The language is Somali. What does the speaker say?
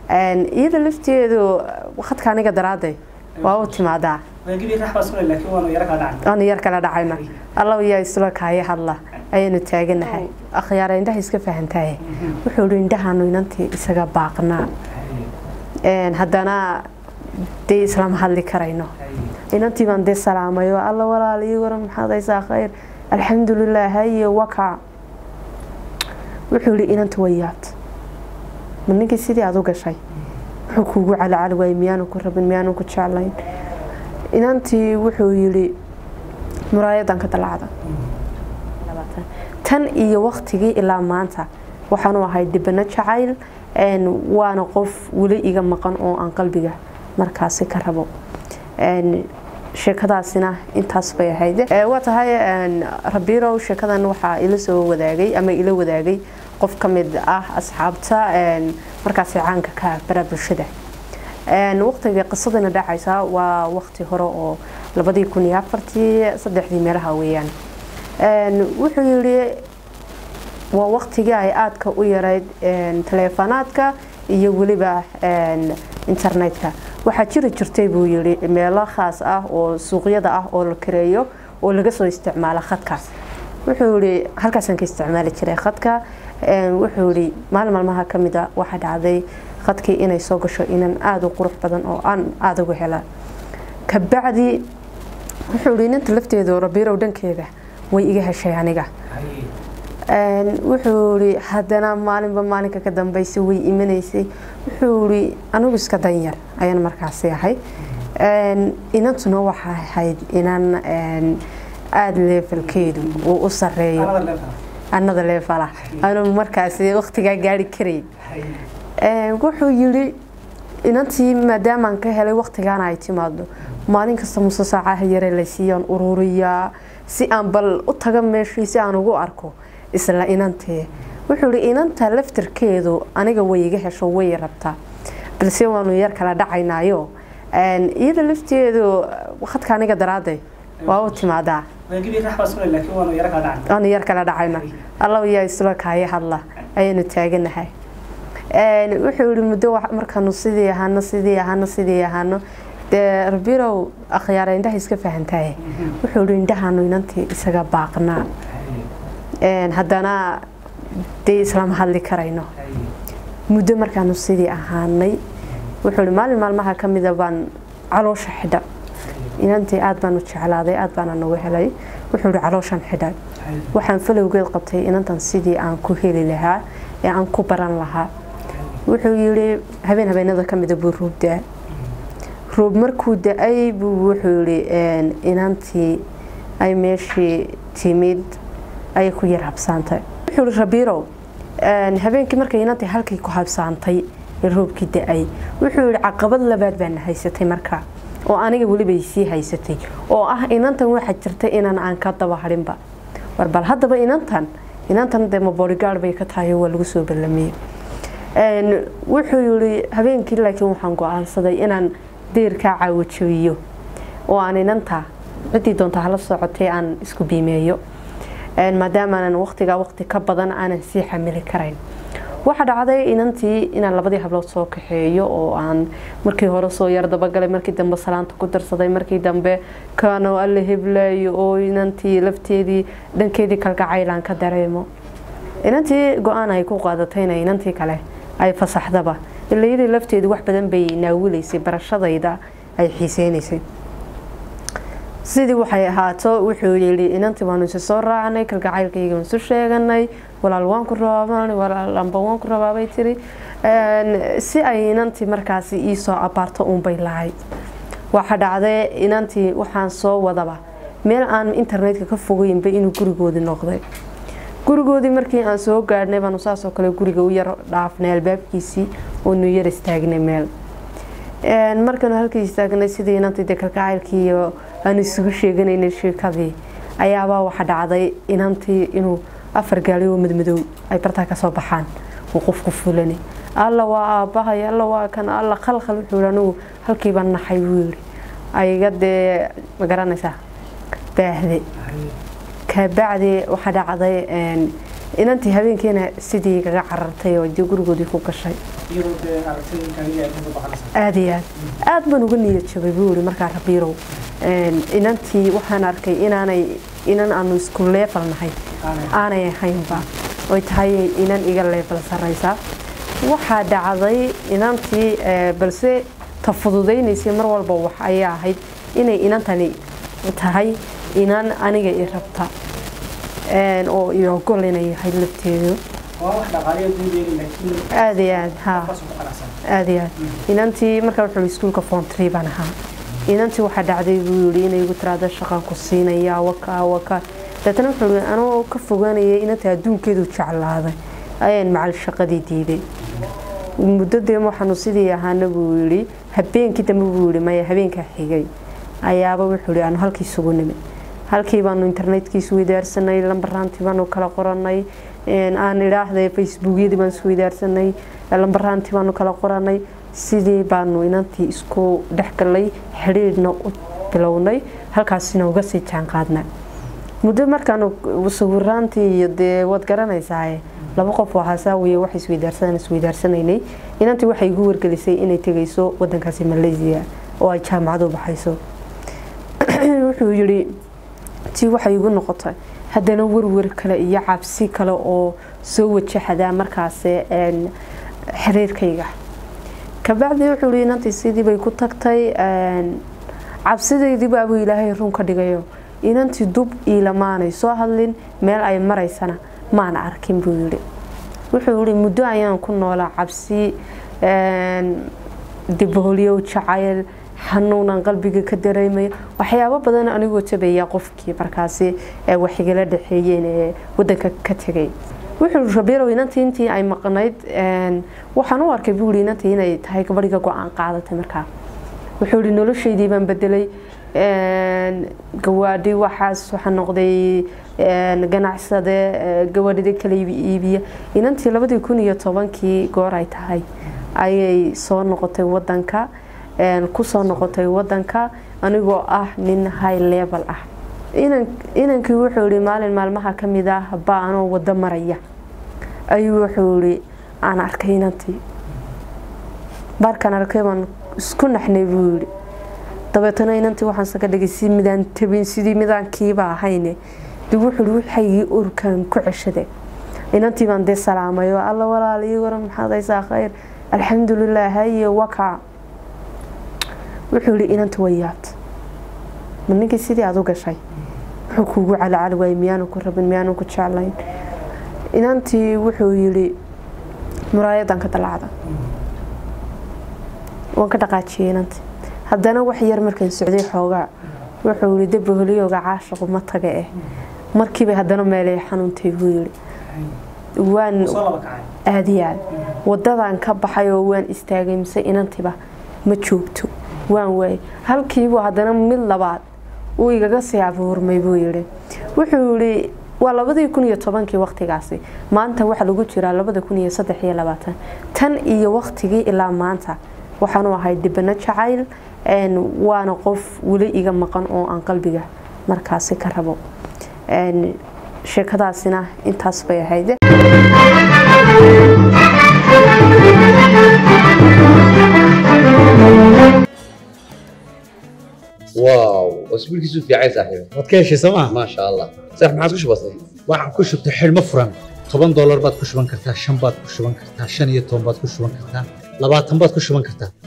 iyada lafteedu waqti aniga daraaday waa u timaadaa أنا يركل دعينا الله ويا يسلك هاي هلا أينو تاجنا هاي أخيارا ده يسكف هنتاي وحولين ده هنو ينتي يسقى باقنا هدانا دي إسلام حلي كرينو ينتي من دي السلام أيوة الله ولا لي ورم هذا يسا خير الحمد لله هاي وقع وحولي ينتي ويات من نجي سيدي عدوك شيء حكوا على علوي ميانو كرب ميانو كتشعلين inantii wuxuu yiri muraayadan ka dalacda tan iyo waqtigii ilaa maanta waxaan u ahay dibna jacayl waana qof wali iga maqan oo aan qalbiga markaasi ka rabo sheekadaasina intaas bay ahayd waa tahay Rabirow sheekadan waxa ila soo wadaagay ama ila wadaagay qof kamid ah asxaabta markaasi caanka ka barabulshada وقتها قصتنا دعيسة ووقت هراء لبدي كوني عفرتي صدق ذي مرها ويان وحولي ووقت جاي آتك ويرد تلفوناتك يقولي به إنترنتك وحشري ترتيب ويلي ميلا خاص وسوقية أو الكريو ولقصوا استعمال خدك وحولي هل كان كاستعمال كري خدك وحولي ما كمدا واحد عادي خدكي إني سوقشوا إن أعدوا قروح بدن أو أن أعدوا بهلا كبعدي وحولين أنت لفتي ذو ربيرة ودن كذا ويجيها شيء عنيجا وحولي هدنا مالين بمالك كدم بيسوي إيمانيسي وحولي أنا بس كدير أيان مركزي هاي إن أنت نوع هاي إن أدلي في الكيد وأسرعي أنا ذا فلا أنا مركزي وقت جاري كريم wuxuu yiri inantii maadaama ka helay waqtigan ay timaado maalin kasta muso saacaha yare la siiyaan ururiya si aan bal u taga meeshii si aan ugu arko isla inantii wuxuu yiri inanta laftirkeedu aniga way iga hesho way rabtaa balse waanu yar kala dhacaynaayo iyada lafteedu waqtiga aniga daraaday waa u timaadaa أنا يركل دعينا الله ويا يسلك هاي هلا أينو تاجنا هاي وحول المدة مركانو سيدي هانو ده ربيرو أخيارا إنده يسكف هنتاي وحول إنده هانو ينتي يسقى باقنا هدانا دي إسلام حلي كرينو مدة مركانو سيدي هاني وحول مال ما كميدا بان علوش حدا inantii aad baan u jeclaaday aad baan ugu helay wuxuu calooshan xidhay waxaan falowgeed qabtay inantan sidii aan ku heli lahaa ee aan ku baran lahaa wuxuu yiri habeenada kamida buu roob markuu daay buu wuxuu yiri inantii ay meeshii timid ay ku yar habsaantay wuxuu yiri Rabirow habeenkii markay inantii halkii ku habsaantay roobkii daay wuxuu yiri caqabad labaad baan haysatay markaa oo aniga wali bay sii haysatay oo ah inantan waxa jirtay inaan aan ka daba harinba warbal hadaba inantan demo bodyguard bay ka tahay waa lagu soo ballamiyay wuxuu yiri habeenkii laakiin waxaan go'aansaday inaan deerka caawiyo oo aan inanta cidii doonta hala socotay aan isku biimeeyo maadaama aan waqti ka badan aan sii xamili karayn waxa dhacday inantii inaan labadii hablood soo kaxeeyo oo aan markii hore soo yar daba galay markii dambe salaanta ku darsaday markii dambe kaano alle hiblay oo inantii lafteedii dhankeedii kalgacaylaan ka dareemo inantii go'aan ay ku qaadatayna inantii kale ay fasaxdaba ilaa lafteedii wax badan bay naawilaysay barashadayda ay xiiseenaysay sidii waxay ahaato wuxuu yiri inantii waanu soo raacnay kalgacaylkayga soo sheeganay walaal waan ku raabay walaal amba waan ku raabay tiri si ay inantii markaasi ii soo abaarto bay lahayd waxa dhacday inantii waxaan soo wadaba meel aan internetka ka fogeynba inuu gurigoodii noqday gurigoodii markii aan soo gaadhnay baan saasoo kale guriga u yar dhaafnay albaabkiisii oo nu yar istaagnay meel markaan halkii istaagnay sidii inantii kalgacaylkii iyo aan isugu sheeganaynay sheekadii ayaaba waxa dhacday inantii inuu afar gaali oo madmadow ay barta ka soo baxaan oo qofku fulani alla waa aabahay alla waa kan alla khalkhal wuxuu anagu halkii baan naxay wiil ayaga de ma garanaysaa baahdi ka bacdi waxa dhacday inantii habeenkiina sidii kaga carartay oo gurigoodii ku gashay aad iyo aad baan uga niyad jabay buu yiri markaa Rabiirow inantii waxaan arkay inan aanu isku level nahay aanay ahaynba oo tahay inan iga level sareysa waxa dhacday inantii balse tafududeynaysa mar walba wax ay ahayd inay inantani tahay inan aniga i rabta oo iyo golinay ahayd lafteedu wax dhaqaale aad iyo aad inantii markaa wuxuu iskuulka form 3 baan ahaa inantii waxa dhacday buu yiri inay igu tiraado shaqan ku siinaya waka dadna wuxuu anoo ka fogaanayay inantii adduunkeedu jeclaaday ayaan macal shaqadii diiday muddadii waxaanu sidii ahaana buu yiri habeenkii dambe buu yiri ma habeenka xigay ayaaba wuxuu yiri aan halkii sugu nimid halkii baanu internetkiisu weydaarsanay lambarraantii baanu kala qoranay aan idhaahday facebookyadii baan isku weydaarsanay lambarraantii baanu kala qoranay sidii baanu inantii isku dhaxgalay xiriirna u bilownay halkaasina uga sii jaan qaadnay muddo markaanu sawiraantii iyo wad garanaysaa laba qof waxa saawiye wax isweydaarsanay inantii waxay igu wargelisay inay tagayso wadankaasi Malaysia oo ay jaamacad u baxayso wuxuu yiri tii waxay igu noqotay haddana warwar kale iyo cabsi kale oo soo wajahada markaas xiriirkayga kabacdi wuxuu yiri inantii sidii bay ku tagtay cabsideedii baa Ilaahay run ka dhigayo inantii dub ilamaanay soo hadlin meel ay maraysana maan arkin buu yiri wuxuu yiri muddo ayaan ku noolaa cabsi diboliyo jacayl xanuunan qalbiga ka dareemay waxyaabo badan anigoo tabeeya qofkii markaasi wax igala dhaxeeyeen wadanka ka tagay wuxuu Rabiirow inantii ay maqnayd waxaan u arkay buu inantii inay tahay gabadhiga go'aan qaadatay markaa wuxuu yiri noloshaydii baan bedelay gawaadhi waxa noqday ganacsade gawaadhida kala iibiya inantii 2010kii goor ay tahay ayay soo noqotay wadanka ku soo noqotay wadanka anigoo ah nin high level ah inankii wuxuu yiri maalmaha kamid ah baano wada maraya ayuu wuxuu yiri aan arkay inantii barkan arkay baan isku naxnay buu yiri dabeetana inantii waxaan saga dhigay si midaan tabin sidii midaankiiba ahayne dib wuxuu yiri waxay urkan ku ceshaday inantii baan de salaamayo alla walaaliyo waran maxaad aysaa khayr alxamdulillah hay waka wuxuu yiri inantii wayaad maninkii sidii aad u gashay wuxuu kugu calacal way miyaanu ku rabin miyaanu ku jeclayn inantii wuxuu yiri muraayadan ka dalacda waan ka dhaqaajiyay inantii haddana wax yar markaan socday xoogaa wuxuu yiri dibaholiyoga caashiq ma taga markiiba haddana meelay xanuuntay buu yiri waan aadiyaan wadadan ka baxay oo waan istaagay mise inantiba ma joogto waan way halkiiba haddana mid labaad uu igaga sii abuurmay buu yiri wuxuu yiri waa 2010kii waqtigaasi maanta waxa lagu jiraa 2023 tan iyo waqtigii ilaa maanta waxaan u ahay dibna jacayl waana qof wali iga maqan oo aan qalbiga markaasi ka rabo sheekadaasina intaas bay ahayd واو واسبوعك في عايز صاحبي wadkeeshi sama ما شاء الله صح ما عاد كش بسيط waxaan ku shubtay xilmo furan $10 baad ku shuban kartaa 5 baad ku shuban kartaa 15 baad ku shuban kartaa 20 baad ku shuban kartaa